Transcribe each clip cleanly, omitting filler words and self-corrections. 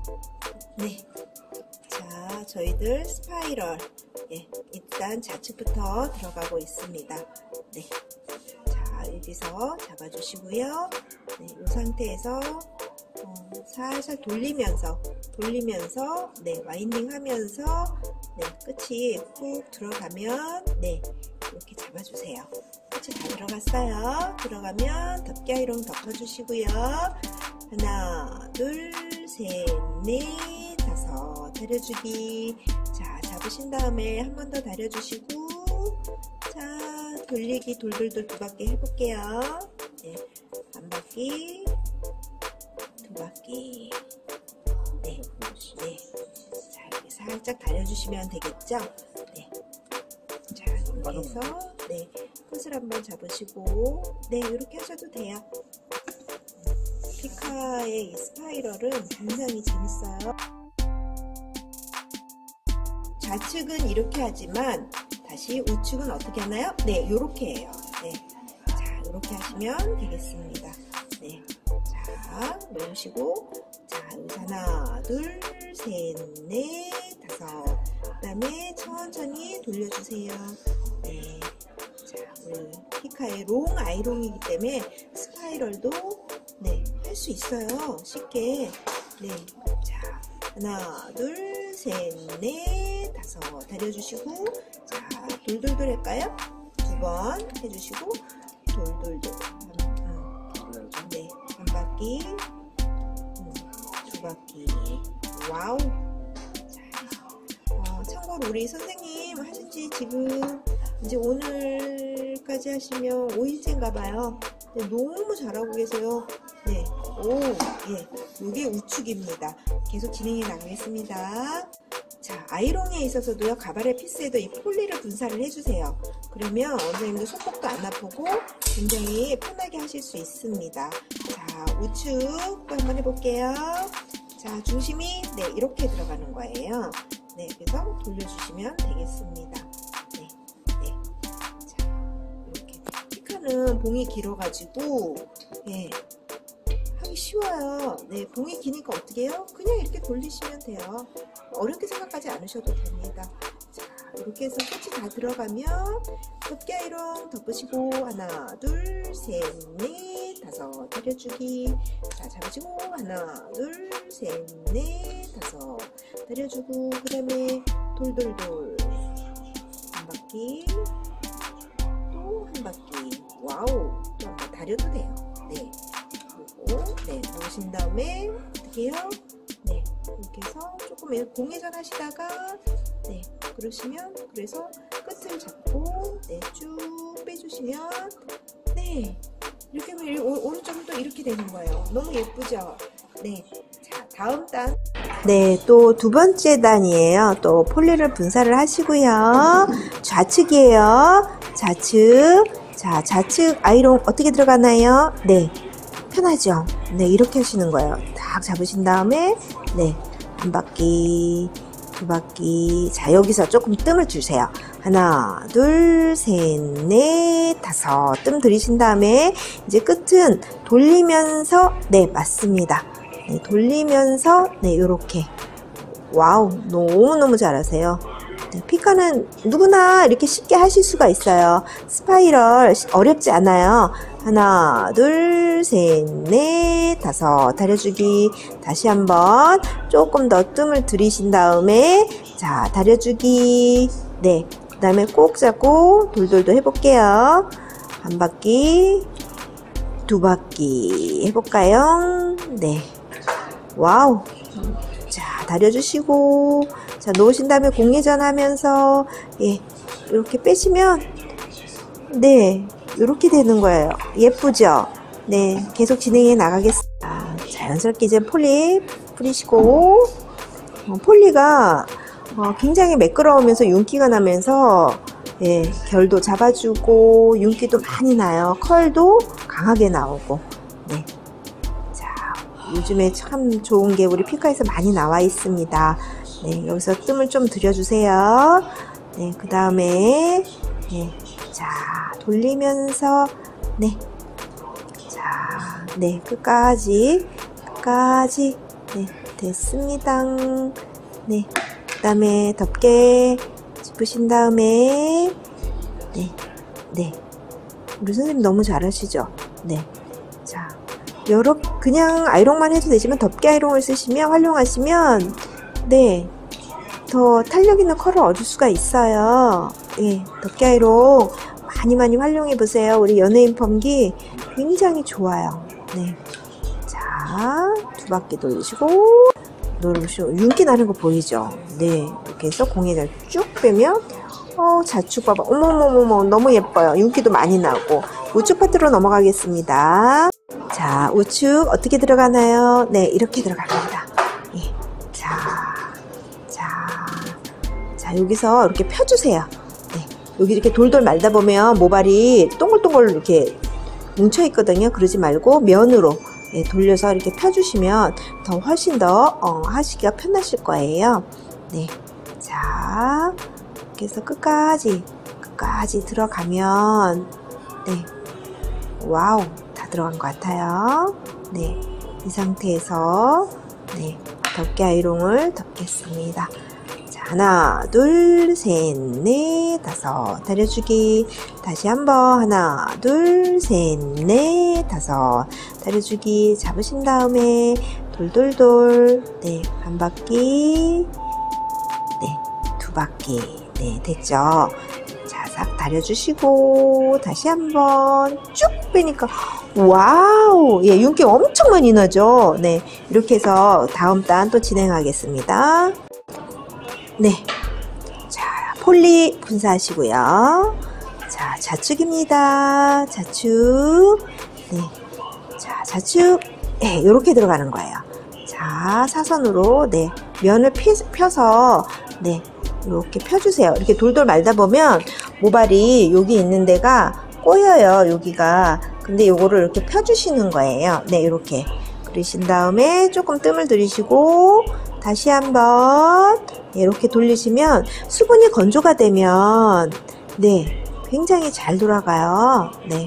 네. 자, 저희들 스파이럴. 예, 일단 좌측부터 들어가고 있습니다. 네. 자, 여기서 잡아주시고요. 네, 이 상태에서 살살 돌리면서 네, 와인딩 하면서 네, 끝이 푹 들어가면 네, 이렇게 잡아주세요. 끝이 다 들어갔어요. 들어가면 덮개 아이롱 덮어주시고요. 하나, 둘, 셋, 넷, 다섯. 다려주기. 자, 잡으신 다음에 한 번 더 다려주시고, 자, 돌리기 돌돌돌 두 바퀴 해볼게요. 네, 한 바퀴, 두 바퀴. 네, 네. 자, 이렇게 살짝 다려주시면 되겠죠? 네. 자, 이렇게 해서, 네, 끝을 한번 잡으시고, 네, 이렇게 하셔도 돼요. 피카의 이 스파이럴은 굉장히 재밌어요. 좌측은 이렇게 하지만 다시 우측은 어떻게 하나요? 네, 요렇게 해요. 네. 자, 요렇게 하시면 되겠습니다. 네. 자, 놓으시고, 자, 여기서 하나, 둘, 셋, 넷, 다섯. 그 다음에 천천히 돌려주세요. 네. 자, 우리 피카의 롱 아이롱이기 때문에 스파이럴도 네, 할 수 있어요. 쉽게. 네. 자, 하나, 둘, 셋, 넷, 다섯. 다려주시고, 자, 돌돌돌 할까요? 두 번 해주시고, 돌돌돌. 네, 한 바퀴, 두 바퀴. 와우. 자, 참고로 우리 선생님 하신지 지금 이제 오늘까지 하시면 5일째인가 봐요. 네, 너무 잘하고 계세요. 네, 오, 예, 이게 우측입니다. 계속 진행해 나가겠습니다. 자, 아이롱에 있어서도요, 가발의 피스에도 이 폴리를 분사를 해주세요. 그러면 원장님도 손목도 안 아프고 굉장히 편하게 하실 수 있습니다. 자, 우측도 한번 해볼게요. 자, 중심이 네, 이렇게 들어가는 거예요. 네, 그래서 돌려주시면 되겠습니다. 네, 네. 자, 이렇게. 피카는 봉이 길어가지고, 예. 하기 쉬워요. 네, 봉이 기니까 어떻게 해요? 그냥 이렇게 돌리시면 돼요. 어렵게 생각하지 않으셔도 됩니다. 자, 이렇게 해서 끝이 다 들어가면 덮개 아이롱 덮으시고 하나, 둘, 셋, 넷, 다섯. 다려주기. 자, 잡으시고 하나, 둘, 셋, 넷, 다섯. 다려주고 그 다음에 돌돌돌 한 바퀴 또 한 바퀴. 와우. 또 한 번 다려도 돼요. 네. 네, 놓으신 다음에 어떻게 해요? 네, 이렇게 해서 조금 공회전 하시다가 네, 그러시면 그래서 끝을 잡고 네, 쭉 빼주시면 네, 이렇게 하면 오른쪽은 또 이렇게 되는 거예요. 너무 예쁘죠? 네, 자, 다음 단. 네, 또 두 번째 단이에요. 또 폴리를 분사를 하시고요. 좌측이에요. 좌측. 자, 좌측 아이롱 어떻게 들어가나요? 네. 편하죠? 네, 이렇게 하시는 거예요. 딱 잡으신 다음에, 네, 한 바퀴, 두 바퀴. 자, 여기서 조금 뜸을 주세요. 하나, 둘, 셋, 넷, 다섯. 뜸 들이신 다음에, 이제 끝은 돌리면서, 네, 맞습니다. 네, 돌리면서, 네, 요렇게. 와우, 너무너무 잘하세요. 네, 피카는 누구나 이렇게 쉽게 하실 수가 있어요. 스파이럴 어렵지 않아요. 하나, 둘, 셋, 넷, 다섯. 다려주기. 다시 한번 조금 더 뜸을 들이신 다음에 자, 다려주기. 네, 그 다음에 꼭 잡고 돌돌도 해볼게요. 한 바퀴, 두 바퀴 해볼까요? 네, 와우. 자, 다려주시고 자, 놓으신 다음에 공회전 하면서 예, 이렇게 빼시면 네, 이렇게 되는 거예요. 예쁘죠? 네, 계속 진행해 나가겠습니다. 자연스럽게 이제 폴리 뿌리시고 폴리가 굉장히 매끄러우면서 윤기가 나면서 예, 결도 잡아주고 윤기도 많이 나요. 컬도 강하게 나오고 네. 자, 요즘에 참 좋은 게 우리 피카에서 많이 나와 있습니다. 네, 여기서 뜸을 좀 들여주세요. 네, 그 다음에 네, 자, 돌리면서 네, 자, 네, 끝까지 네, 됐습니다. 네. 그 다음에 덮개 짚으신 다음에, 네. 네. 우리 선생님 너무 잘하시죠? 네. 자, 그냥 아이롱만 해도 되지만 덮개 아이롱을 쓰시면, 활용하시면, 네. 더 탄력 있는 컬을 얻을 수가 있어요. 예. 덮개 아이롱 많이 활용해 보세요. 우리 연예인 펌기 굉장히 좋아요. 네. 자, 2바퀴 돌리시고, 누르시고, 윤기 나는 거 보이죠? 네. 이렇게 해서 공에다 쭉 빼면, 자축 봐봐. 어머머머머, 너무 예뻐요. 윤기도 많이 나고. 우측 파트로 넘어가겠습니다. 자, 우측 어떻게 들어가나요? 네, 이렇게 들어갑니다. 예. 자, 여기서 이렇게 펴주세요. 네. 여기 이렇게 돌돌 말다 보면 모발이 동글동글 이렇게 뭉쳐 있거든요. 그러지 말고 면으로, 예, 돌려서 이렇게 펴주시면 더 훨씬 더 하시기가 편하실 거예요. 네. 자, 이렇게 해서 끝까지 들어가면, 네. 와우, 다 들어간 것 같아요. 네. 이 상태에서, 네. 덮개 아이롱을 덮겠습니다. 자, 하나, 둘, 셋, 넷, 다섯. 다려주기. 다시 한번. 하나, 둘, 셋, 넷, 다섯. 다려주기. 잡으신 다음에 돌돌돌. 네. 한 바퀴. 네. 2바퀴. 네. 됐죠? 자, 싹 다려주시고. 다시 한번 쭉 빼니까 와우! 예, 윤기 엄청 많이 나죠? 네. 이렇게 해서 다음 단 또 진행하겠습니다. 네. 자, 폴리 분사하시고요. 자, 좌측입니다. 좌측. 네. 자, 좌측. 네, 이렇게 들어가는 거예요. 자, 사선으로, 네. 면을 펴서, 네. 이렇게 펴주세요. 이렇게 돌돌 말다 보면 모발이 여기 있는 데가 꼬여요. 여기가. 근데 요거를 이렇게 펴주시는 거예요. 네, 이렇게. 그러신 다음에 조금 뜸을 들이시고, 다시 한번 이렇게 돌리시면 수분이 건조가 되면, 네, 굉장히 잘 돌아가요. 네.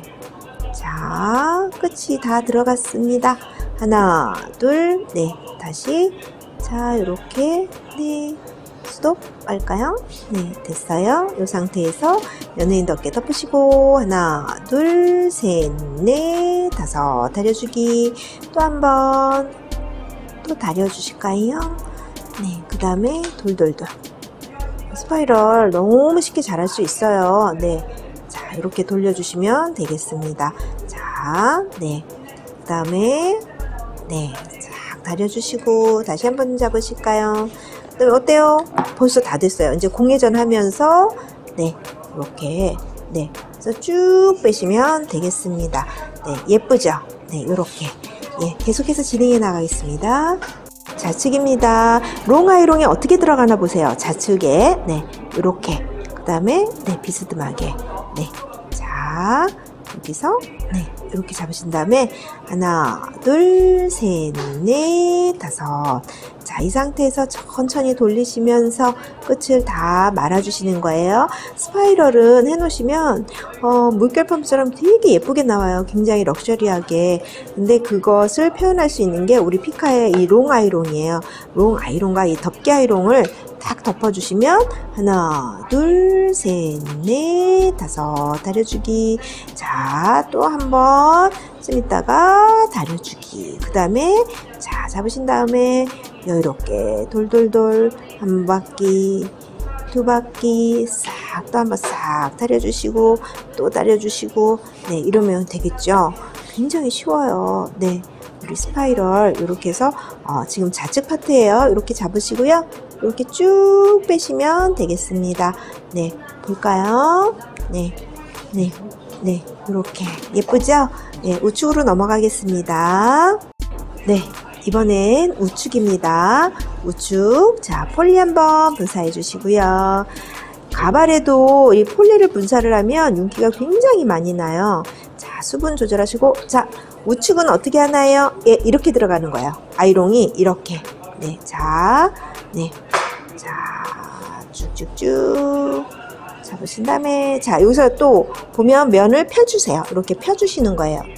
자, 끝이 다 들어갔습니다. 하나, 둘, 네. 다시. 자, 이렇게. 네. 스톱 할까요? 네, 됐어요. 이 상태에서 연예인 덮개 덮으시고, 하나, 둘, 셋, 넷, 다섯. 다려주기. 또 한 번. 또 다려주실까요? 네, 그 다음에 돌돌돌. 스파이럴 너무 쉽게 잘할 수 있어요. 네. 자, 이렇게 돌려주시면 되겠습니다. 자, 네. 그 다음에, 네. 싹 다려주시고, 다시 한 번 잡으실까요? 그다음에 어때요? 벌써 다 됐어요. 이제 공회전 하면서, 네. 이렇게, 네. 그래서 쭉 빼시면 되겠습니다. 네. 예쁘죠? 네. 이렇게. 예. 계속해서 진행해 나가겠습니다. 좌측입니다. 롱 아이롱이 어떻게 들어가나 보세요. 좌측에, 네, 이렇게. 그 다음에, 네, 비스듬하게. 네. 자, 여기서, 네, 이렇게 잡으신 다음에, 하나, 둘, 셋, 넷, 다섯. 자, 이 상태에서 천천히 돌리시면서 끝을 다 말아주시는 거예요. 스파이럴은 해놓으시면, 물결 펌처럼 되게 예쁘게 나와요. 굉장히 럭셔리하게. 근데 그것을 표현할 수 있는 게 우리 피카의 이 롱 아이롱이에요. 롱 아이롱과 이 덮개 아이롱을 딱 덮어주시면, 하나, 둘, 셋, 넷, 다섯. 다려주기. 자, 또 한 번. 좀 이따가 다려주기. 그 다음에, 자, 잡으신 다음에, 이렇게 돌돌돌 한 바퀴, 2바퀴 싹 또 한 번 싹 다려주시고, 또 다려주시고, 네, 이러면 되겠죠. 굉장히 쉬워요. 네, 우리 스파이럴 이렇게 해서 지금 좌측 파트예요. 이렇게 잡으시고요. 이렇게 쭉 빼시면 되겠습니다. 네, 볼까요? 네, 네, 네, 이렇게 예쁘죠? 네, 우측으로 넘어가겠습니다. 네. 이번엔 우측입니다. 우측. 자, 폴리 한번 분사해 주시고요. 가발에도 이 폴리를 분사를 하면 윤기가 굉장히 많이 나요. 자, 수분 조절하시고, 자, 우측은 어떻게 하나요? 예, 이렇게 들어가는 거예요. 아이롱이 이렇게. 네, 자, 네. 자, 쭉쭉쭉. 잡으신 다음에, 자, 여기서 또 보면 면을 펴주세요. 이렇게 펴주시는 거예요. 네.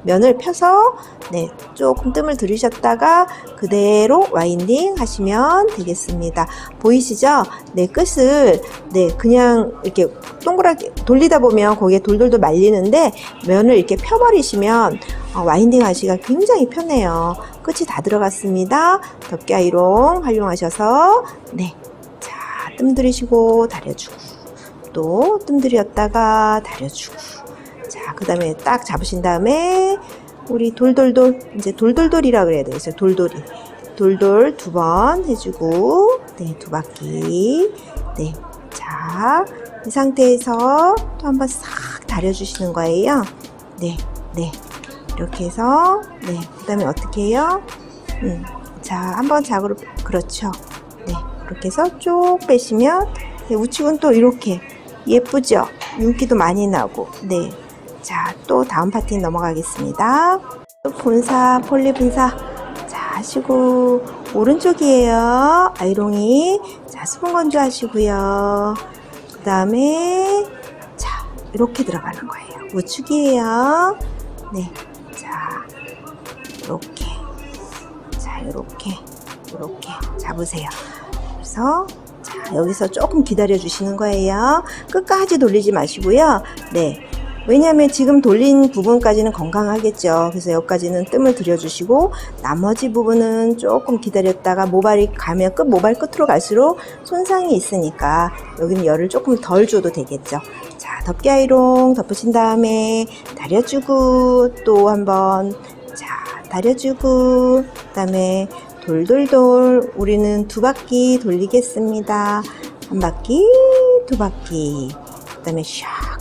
면을 펴서 네, 조금 뜸을 들이셨다가 그대로 와인딩 하시면 되겠습니다. 보이시죠? 네, 끝을 네, 그냥 이렇게 동그랗게 돌리다 보면 거기에 돌돌돌 말리는데 면을 이렇게 펴버리시면 와인딩 하시기가 굉장히 편해요. 끝이 다 들어갔습니다. 덮개 아이롱 활용하셔서 네, 자, 뜸 들이시고 다려주고 또 뜸 들였다가 다려주고 자, 그 다음에 딱 잡으신 다음에 우리 돌돌돌 이제 돌돌돌이라 그래야 되겠어요. 돌돌이 돌돌 2번 해주고 네, 2바퀴 네, 자, 이 상태에서 또 한번 싹 다려주시는 거예요. 네, 네, 이렇게 해서 네, 그 다음에 어떻게 해요? 자, 한번 자그로 그렇죠. 네, 이렇게 해서 쭉 빼시면 네, 우측은 또 이렇게 예쁘죠? 윤기도 많이 나고 네, 자, 또 다음 파티 넘어가겠습니다. 또 분사, 폴리 분사 자 하시고 오른쪽이에요. 아이롱이 자, 수분 건조하시고요. 그 다음에 자, 이렇게 들어가는 거예요. 우측이에요. 네, 자, 이렇게 자, 이렇게 잡으세요. 그래서 자, 여기서 조금 기다려 주시는 거예요. 끝까지 돌리지 마시고요. 네, 왜냐하면 지금 돌린 부분까지는 건강하겠죠. 그래서 여기까지는 뜸을 들여주시고 나머지 부분은 조금 기다렸다가 모발이 가면 모발 끝으로 갈수록 손상이 있으니까 여기는 열을 조금 덜 줘도 되겠죠. 자, 덮개 아이롱 덮으신 다음에 다려주고 또 한번 자, 다려주고 그 다음에 돌돌돌 우리는 2바퀴 돌리겠습니다. 1바퀴 2바퀴 그 다음에 샥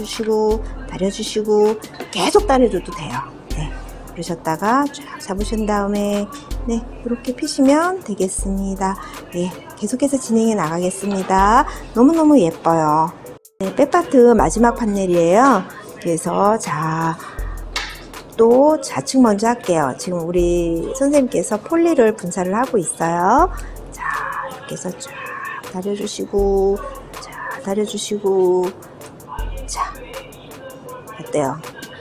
다려주시고 계속 다려줘도 돼요. 네, 그러셨다가 쫙 잡으신 다음에 네, 이렇게 피시면 되겠습니다. 네, 계속해서 진행해 나가겠습니다. 너무너무 예뻐요. 네, 백파트 마지막 판넬이에요. 그래서 자, 또 좌측 먼저 할게요. 지금 우리 선생님께서 폴리를 분사를 하고 있어요. 자, 이렇게 해서 쫙 다려주시고 자, 다려주시고 자, 어때요?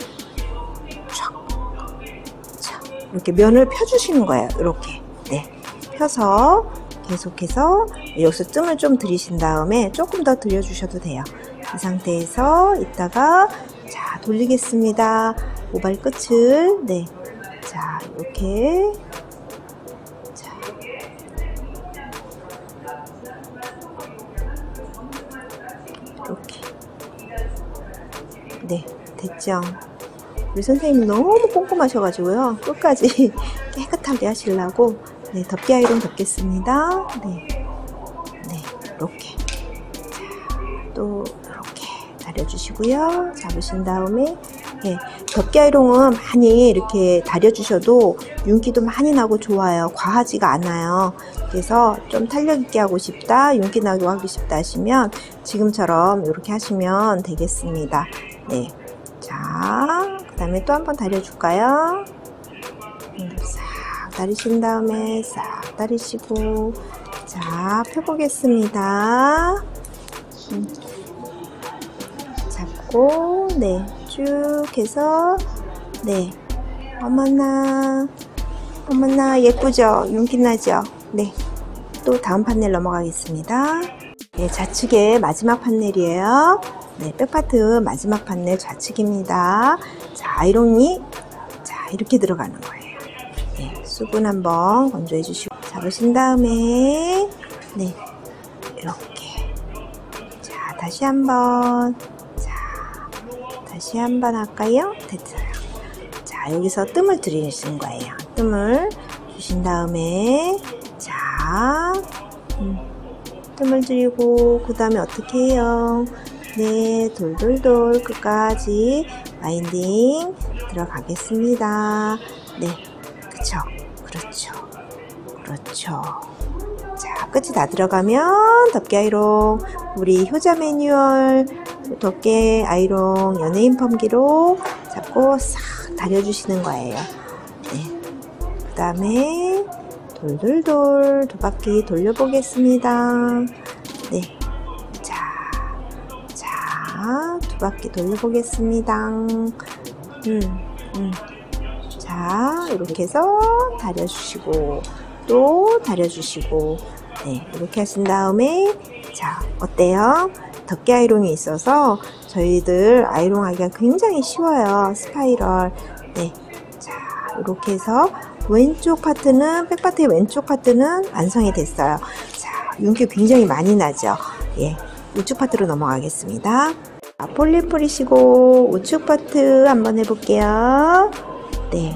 자, 이렇게 면을 펴주시는 거예요. 이렇게 네, 펴서 계속해서 여기서 뜸을 좀 들이신 다음에 조금 더 들여주셔도 돼요. 이 상태에서 이따가 자, 돌리겠습니다. 모발 끝을 네, 자, 이렇게 자, 이렇게 네, 됐죠? 우리 선생님이 너무 꼼꼼하셔가지고요. 끝까지 깨끗하게 하시려고 네, 덮개 아이롱 덮겠습니다. 네, 네, 이렇게 자, 또 이렇게 다려주시고요. 잡으신 다음에 네, 덮개 아이롱은 많이 이렇게 다려주셔도 윤기도 많이 나고 좋아요. 과하지가 않아요. 그래서 좀 탄력 있게 하고 싶다, 윤기 나게 하고 싶다 하시면 지금처럼 이렇게 하시면 되겠습니다. 네, 자, 그 다음에 또 한번 다려줄까요? 싹 다리신 다음에 싹 다리시고 자, 펴보겠습니다. 잡고 네, 쭉 해서 네, 어머나 예쁘죠? 윤기 나죠? 네, 또 다음 판넬 넘어가겠습니다. 네, 좌측의 마지막 판넬이에요. 네, 백파트 마지막 판넬 좌측입니다. 자, 아이롱이 자, 이렇게 들어가는 거예요. 네, 수분 한번 건조해 주시고 잡으신 다음에 네, 이렇게 자, 다시 한번 할까요? 됐어요. 자, 여기서 뜸을 들이시는 거예요. 뜸을 주신 다음에 자, 뜸을 들이고 그 다음에 어떻게 해요? 네, 돌돌돌 끝까지 와인딩 들어가겠습니다. 네, 그쵸, 그렇죠. 자, 끝이 다 들어가면 덮개 아이롱 우리 효자 매뉴얼 덮개 아이롱 연예인 펌기로 잡고 싹 다려주시는 거예요. 네, 그 다음에 돌돌돌 2바퀴 돌려보겠습니다. 네, 자, 2바퀴 돌려보겠습니다. 자, 이렇게 해서 다려주시고, 또 다려주시고, 네, 이렇게 하신 다음에, 자, 어때요? 덮개 아이롱이 있어서 저희들 아이롱하기가 굉장히 쉬워요. 스파이럴. 네, 자, 이렇게 해서 왼쪽 파트는, 백파트의 왼쪽 파트는 완성이 됐어요. 자, 윤기 굉장히 많이 나죠? 예, 우측 파트로 넘어가겠습니다. 자, 폴리 뿌리시고 우측 파트 한번 해볼게요. 네,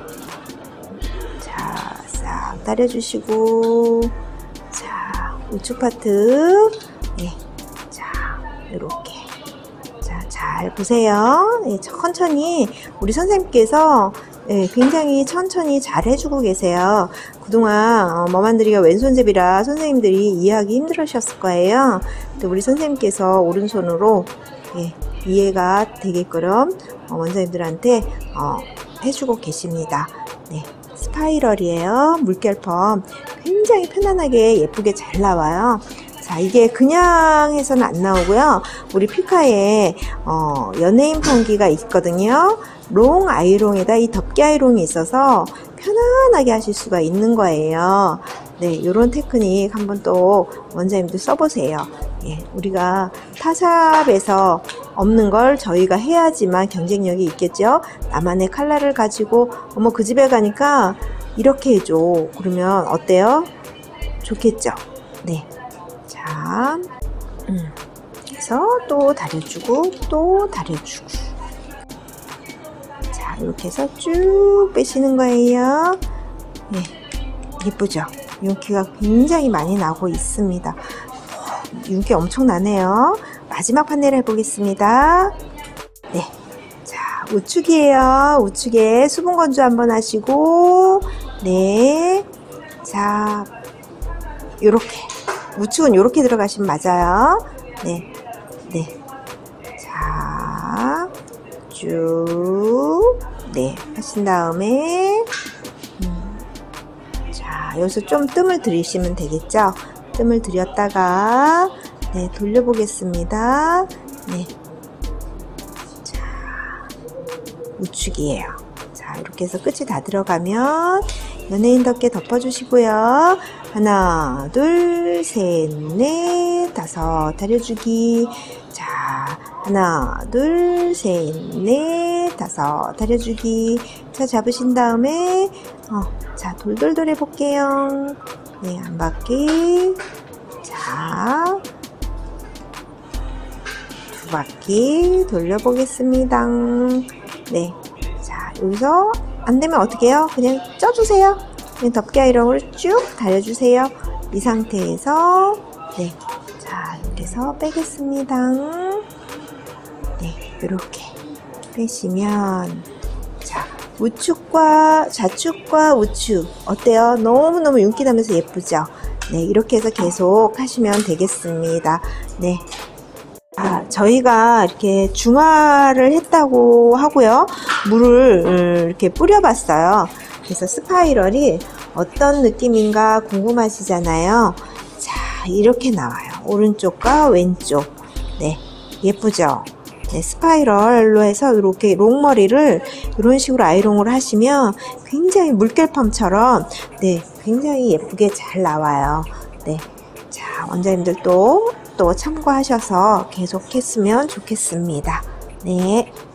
자, 싹 다려주시고, 자, 우측 파트, 네, 자, 이렇게, 자, 잘 보세요. 네, 천천히 우리 선생님께서 네, 굉장히 천천히 잘 해주고 계세요. 그동안 머만들이가 왼손잡이라 선생님들이 이해하기 힘들으셨을 거예요. 근데 우리 선생님께서 오른손으로 예, 이해가 되게끔 원장님들한테 해주고 계십니다. 네, 스파이럴이에요. 물결펌 굉장히 편안하게 예쁘게 잘 나와요. 자, 이게 그냥 해서는 안 나오고요. 우리 피카에 연예인 펌기가 있거든요. 롱 아이롱에다 이 덮개 아이롱이 있어서 편안하게 하실 수가 있는 거예요. 네, 이런 테크닉 한번 또 원장님들 써보세요. 예, 우리가 타샵에서 없는 걸 저희가 해야지만 경쟁력이 있겠죠. 나만의 컬러를 가지고 어머 그 집에 가니까 이렇게 해줘. 그러면 어때요? 좋겠죠? 네. 자, 그래서 또 다려주고 또 다려주고, 자, 이렇게 해서 쭉 빼시는 거예요. 네, 예쁘죠? 윤기가 굉장히 많이 나고 있습니다. 윤기 엄청 나네요. 마지막 판넬 해보겠습니다. 네, 자, 우측이에요. 우측에 수분 건조 한번 하시고, 네, 자, 요렇게 우측은 요렇게 들어가시면 맞아요. 네, 네, 자, 쭉, 네, 하신 다음에, 자, 여기서 좀 뜸을 들이시면 되겠죠? 뜸을 들였다가, 네, 돌려보겠습니다. 네, 자, 우측이에요. 자, 이렇게 해서 끝이 다 들어가면 연예인 덮개 덮어주시고요. 하나, 둘, 셋, 넷, 다섯, 다려주기. 자, 하나, 둘, 셋, 넷, 다섯, 다려주기. 자, 잡으신 다음에, 자, 돌돌돌 해볼게요. 네, 한 바퀴. 자, 두 바퀴 돌려보겠습니다. 네. 자, 여기서 안 되면 어떻게 해요? 그냥 쪄주세요. 그냥 덮개 아이롱으로 쭉 달려주세요. 이 상태에서, 네. 자, 이렇게 해서 빼겠습니다. 네, 이렇게 빼시면, 자, 우측과 좌측과 우측 어때요? 너무너무 윤기 나면서 예쁘죠? 네, 이렇게 해서 계속 하시면 되겠습니다. 네. 아, 저희가 이렇게 중화를 했다고 하고요. 물을 이렇게 뿌려봤어요. 그래서 스파이럴이 어떤 느낌인가 궁금하시잖아요. 자, 이렇게 나와요. 오른쪽과 왼쪽. 네, 예쁘죠? 네, 스파이럴로 해서 이렇게 롱머리를 이런 식으로 아이롱을 하시면 굉장히 물결펌처럼 네, 굉장히 예쁘게 잘 나와요. 네, 자, 원장님들도 또 참고하셔서 계속 했으면 좋겠습니다. 네.